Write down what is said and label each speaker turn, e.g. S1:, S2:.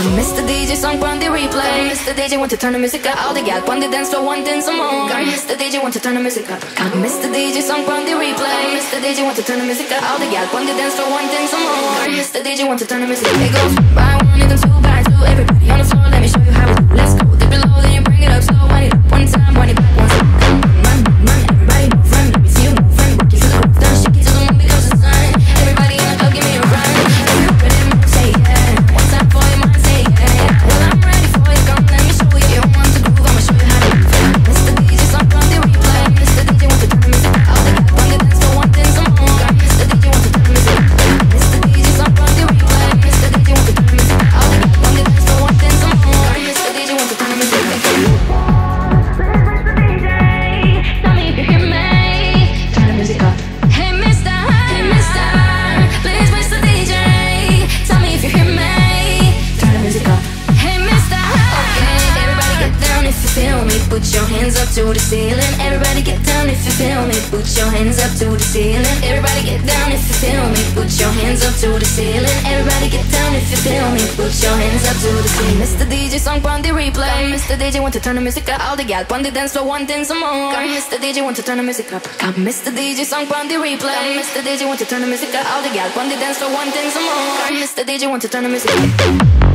S1: Mr. DJ song on the replay. Mr. DJ want to turn the music up. All the gal on the dance floor wanting some more. Mr. DJ want to turn the music up. Mr. DJ song on the replay. Mr. DJ want to turn the music up. All the gal on the dance floor wanting some more. Mr. DJ want to turn the music up. It goes by one, even two, by two. Everybody on the floor, let me show you how we do. Let's go. Dip it low, then you bring it up slow. Wind it up one time, wind it back once. Run, everybody move, run. Let me see you move, run. Work it to the roof, down, shake it till the moon becomes the sun. Everybody in the club, give me a run. If you're ready, move, say yeah. One time for your mind, say yeah. Well, I'm ready for you, come let me show you. You don't want to groove, I'ma show you how to move. Mr. DJ, song on the replay. Mr. DJ want to turn the music up. All the guys on the dance floor wanting some more. Mr. DJ want to turn the music up. Mr. DJ, song on the replay. Mr. DJ want to turn the music up. All the guys on the dance floor wanting some more. Mr. DJ want to turn the music up. Tell me if you hear me. Turn the music up. Hey mister, please Mr. DJ. Tell me if you hear me. Turn the music up. Hey mister, okay, everybody get down if you feel me. Put your hands up to the ceiling. Everybody get down if you feel me. Put your hands up to the ceiling. Everybody get down if you feel me. Put your hands up to the ceiling. Everybody get down if you feel me. Put your hands up to the ceiling. Mr. DJ song on the replay. Mr. DJ want to turn the music up. All the gal on the dance floor wanting some more. Mr. DJ want to turn the music up. Mr. DJ song on the replay. Mr. DJ want to turn the music up. All the gal on the dance floor wanting some more. Mr. DJ want to turn the music up.